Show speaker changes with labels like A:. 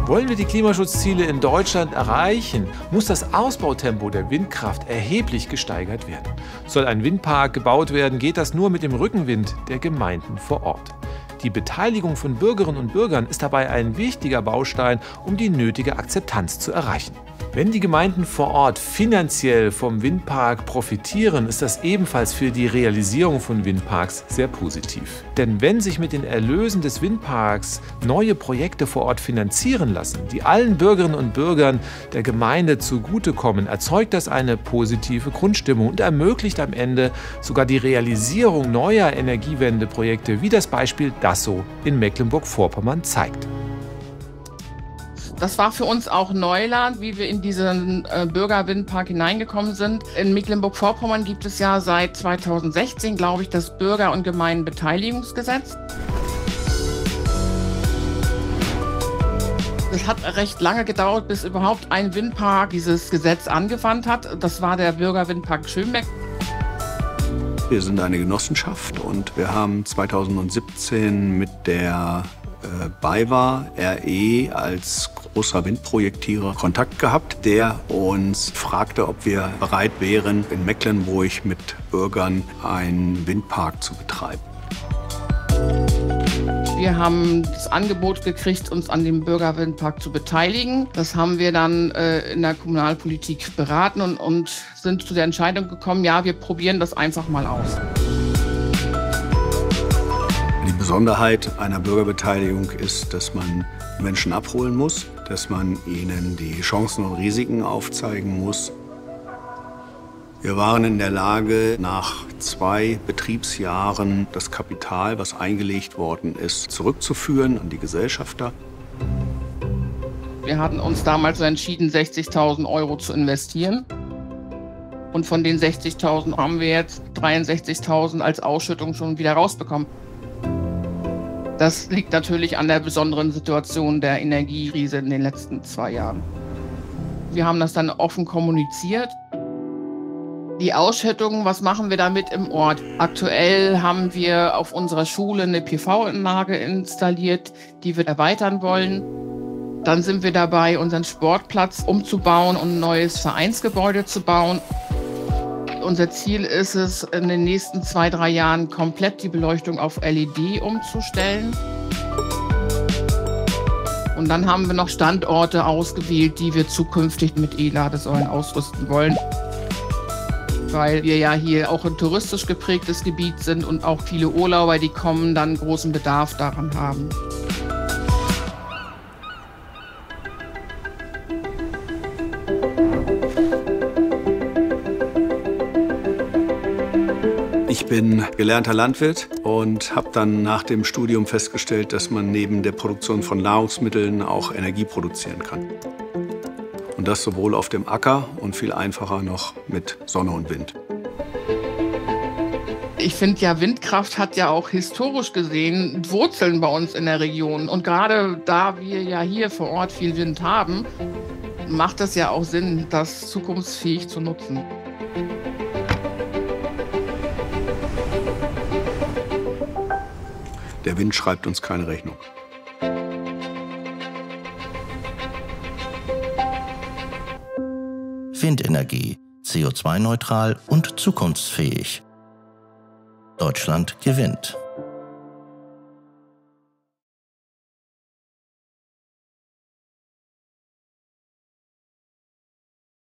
A: Wollen wir die Klimaschutzziele in Deutschland erreichen, muss das Ausbautempo der Windkraft erheblich gesteigert werden. Soll ein Windpark gebaut werden, geht das nur mit dem Rückenwind der Gemeinden vor Ort. Die Beteiligung von Bürgerinnen und Bürgern ist dabei ein wichtiger Baustein, um die nötige Akzeptanz zu erreichen. Wenn die Gemeinden vor Ort finanziell vom Windpark profitieren, ist das ebenfalls für die Realisierung von Windparks sehr positiv. Denn wenn sich mit den Erlösen des Windparks neue Projekte vor Ort finanzieren lassen, die allen Bürgerinnen und Bürgern der Gemeinde zugutekommen, erzeugt das eine positive Grundstimmung und ermöglicht am Ende sogar die Realisierung neuer Energiewendeprojekte, wie das Beispiel Dassow in Mecklenburg-Vorpommern zeigt.
B: Das war für uns auch Neuland, wie wir in diesen Bürgerwindpark hineingekommen sind. In Mecklenburg-Vorpommern gibt es ja seit 2016, glaube ich, das Bürger- und Gemeindenbeteiligungsgesetz. Es hat recht lange gedauert, bis überhaupt ein Windpark dieses Gesetz angewandt hat. Das war der Bürgerwindpark Schönbeck.
C: Wir sind eine Genossenschaft und wir haben 2017 mit der BayWa RE als großer Windprojektierer Kontakt gehabt, der uns fragte, ob wir bereit wären, in Mecklenburg mit Bürgern einen Windpark zu betreiben.
B: Wir haben das Angebot gekriegt, uns an dem Bürgerwindpark zu beteiligen. Das haben wir dann in der Kommunalpolitik beraten und sind zu der Entscheidung gekommen, ja, wir probieren das einfach mal aus.
C: Die Besonderheit einer Bürgerbeteiligung ist, dass man Menschen abholen muss, dass man ihnen die Chancen und Risiken aufzeigen muss. Wir waren in der Lage, nach 2 Betriebsjahren das Kapital, was eingelegt worden ist, zurückzuführen an die Gesellschafter.
B: Wir hatten uns damals entschieden, 60.000 € zu investieren. Und von den 60.000 haben wir jetzt 63.000 als Ausschüttung schon wieder rausbekommen. Das liegt natürlich an der besonderen Situation der Energiekrise in den letzten 2 Jahren. Wir haben das dann offen kommuniziert. Die Ausschüttung, was machen wir damit im Ort? Aktuell haben wir auf unserer Schule eine PV-Anlage installiert, die wir erweitern wollen. Dann sind wir dabei, unseren Sportplatz umzubauen und ein neues Vereinsgebäude zu bauen. Unser Ziel ist es, in den nächsten 2, 3 Jahren komplett die Beleuchtung auf LED umzustellen. Und dann haben wir noch Standorte ausgewählt, die wir zukünftig mit E-Ladesäulen ausrüsten wollen. Weil wir ja hier auch ein touristisch geprägtes Gebiet sind und auch viele Urlauber, die kommen, dann großen Bedarf daran haben.
C: Ich bin gelernter Landwirt und habe dann nach dem Studium festgestellt, dass man neben der Produktion von Nahrungsmitteln auch Energie produzieren kann. Und das sowohl auf dem Acker und viel einfacher noch mit Sonne und Wind.
B: Ich finde ja, Windkraft hat ja auch historisch gesehen Wurzeln bei uns in der Region. Und gerade da wir ja hier vor Ort viel Wind haben, macht es ja auch Sinn, das zukunftsfähig zu nutzen.
C: Der Wind schreibt uns keine Rechnung.
D: Windenergie, CO2-neutral und zukunftsfähig. Deutschland gewinnt.